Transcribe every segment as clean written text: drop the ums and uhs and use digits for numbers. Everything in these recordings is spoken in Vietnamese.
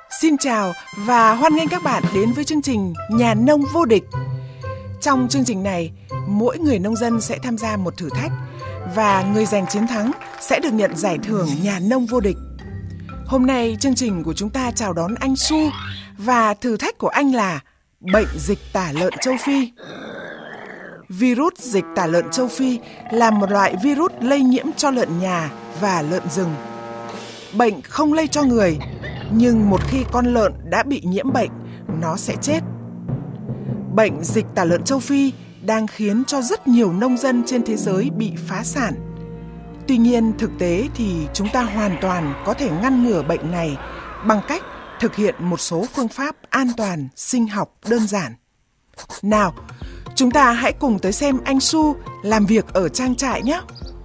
Xin chào và hoan nghênh các bạn đến với chương trình Nhà nông vô địch. Trong chương trình này, mỗi người nông dân sẽ tham gia một thử thách và người giành chiến thắng sẽ được nhận giải thưởng Nhà nông vô địch. Hôm nay chương trình của chúng ta chào đón anh Su và thử thách của anh là bệnh dịch tả lợn châu Phi. Virus dịch tả lợn châu Phi là một loại virus lây nhiễm cho lợn nhà và lợn rừng. Bệnh không lây cho người, nhưng một khi con lợn đã bị nhiễm bệnh, nó sẽ chết. Bệnh dịch tả lợn châu Phi đang khiến cho rất nhiều nông dân trên thế giới bị phá sản. Tuy nhiên, thực tế thì chúng ta hoàn toàn có thể ngăn ngừa bệnh này bằng cách thực hiện một số phương pháp an toàn, sinh học đơn giản. Nào, chúng ta hãy cùng tới xem anh Su làm việc ở trang trại nhé.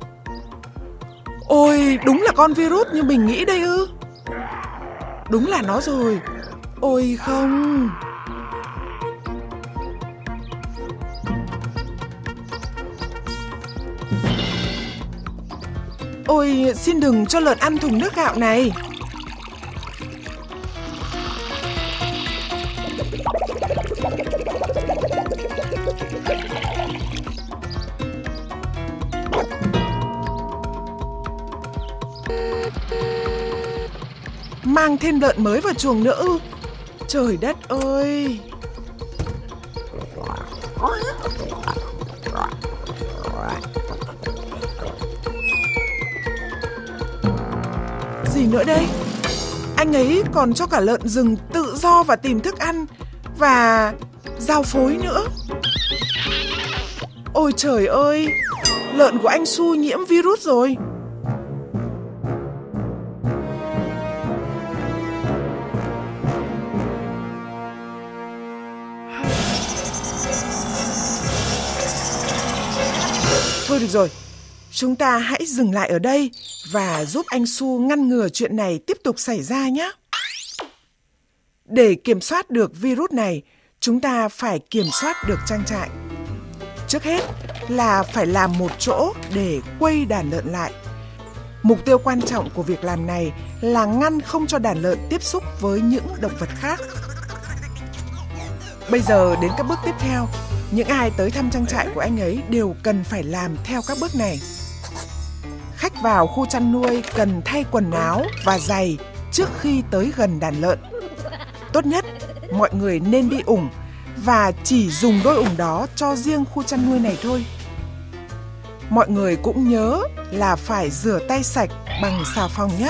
Ôi, đúng là con virus như mình nghĩ đây ư? Đúng là nó rồi. Ôi không. Ôi, xin đừng cho lợn ăn thùng nước gạo này. Mang thêm lợn mới vào chuồng nữa ư? Trời đất ơi! Gì nữa đây? Anh ấy còn cho cả lợn rừng tự do và tìm thức ăn và giao phối nữa. Ôi trời ơi! Lợn của anh Su nhiễm virus rồi. Thôi được rồi, chúng ta hãy dừng lại ở đây và giúp anh Su ngăn ngừa chuyện này tiếp tục xảy ra nhé. Để kiểm soát được virus này, chúng ta phải kiểm soát được trang trại. Trước hết là phải làm một chỗ để quây đàn lợn lại. Mục tiêu quan trọng của việc làm này là ngăn không cho đàn lợn tiếp xúc với những động vật khác. Bây giờ đến các bước tiếp theo. Những ai tới thăm trang trại của anh ấy đều cần phải làm theo các bước này. Khách vào khu chăn nuôi cần thay quần áo và giày trước khi tới gần đàn lợn. Tốt nhất, mọi người nên đi ủng và chỉ dùng đôi ủng đó cho riêng khu chăn nuôi này thôi. Mọi người cũng nhớ là phải rửa tay sạch bằng xà phòng nhé.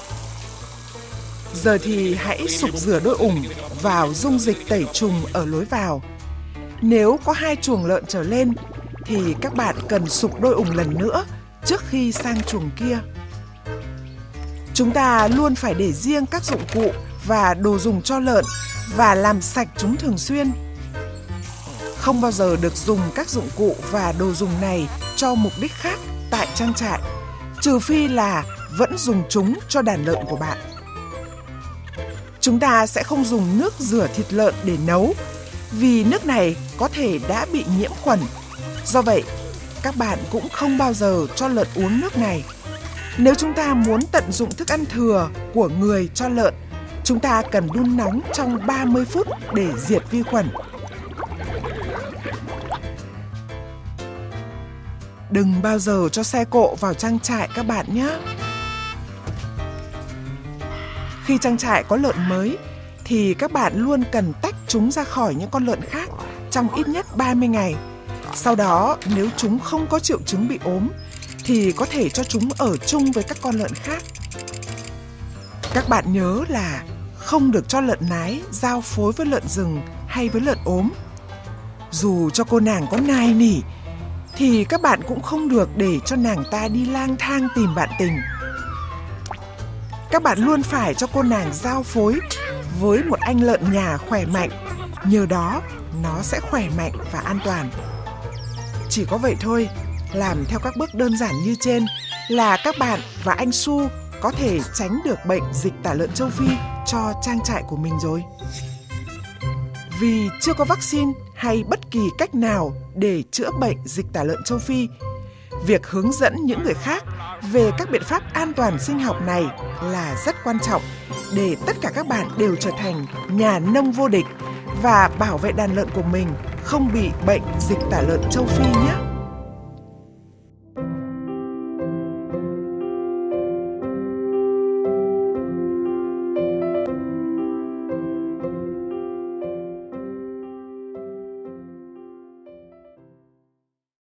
Giờ thì hãy sục rửa đôi ủng vào dung dịch tẩy trùng ở lối vào. Nếu có 2 chuồng lợn trở lên thì các bạn cần sục đôi ủng lần nữa trước khi sang chuồng kia. Chúng ta luôn phải để riêng các dụng cụ và đồ dùng cho lợn và làm sạch chúng thường xuyên. Không bao giờ được dùng các dụng cụ và đồ dùng này cho mục đích khác tại trang trại, trừ phi là vẫn dùng chúng cho đàn lợn của bạn. Chúng ta sẽ không dùng nước rửa thịt lợn để nấu, vì nước này có thể đã bị nhiễm khuẩn. Do vậy, các bạn cũng không bao giờ cho lợn uống nước này. Nếu chúng ta muốn tận dụng thức ăn thừa của người cho lợn, chúng ta cần đun nóng trong 30 phút để diệt vi khuẩn. Đừng bao giờ cho xe cộ vào trang trại các bạn nhé. Khi trang trại có lợn mới, thì các bạn luôn cần tách chúng ra khỏi những con lợn khác trong ít nhất 30 ngày. Sau đó, nếu chúng không có triệu chứng bị ốm, thì có thể cho chúng ở chung với các con lợn khác. Các bạn nhớ là không được cho lợn nái giao phối với lợn rừng hay với lợn ốm. Dù cho cô nàng có nài nỉ, thì các bạn cũng không được để cho nàng ta đi lang thang tìm bạn tình. Các bạn luôn phải cho cô nàng giao phối với một anh lợn nhà khỏe mạnh, nhờ đó nó sẽ khỏe mạnh và an toàn. Chỉ có vậy thôi, làm theo các bước đơn giản như trên là các bạn và anh Su có thể tránh được bệnh dịch tả lợn châu Phi cho trang trại của mình rồi. Vì chưa có vaccine hay bất kỳ cách nào để chữa bệnh dịch tả lợn châu Phi, việc hướng dẫn những người khác về các biện pháp an toàn sinh học này là rất quan trọng để tất cả các bạn đều trở thành nhà nông vô địch và bảo vệ đàn lợn của mình không bị bệnh dịch tả lợn châu Phi nhé.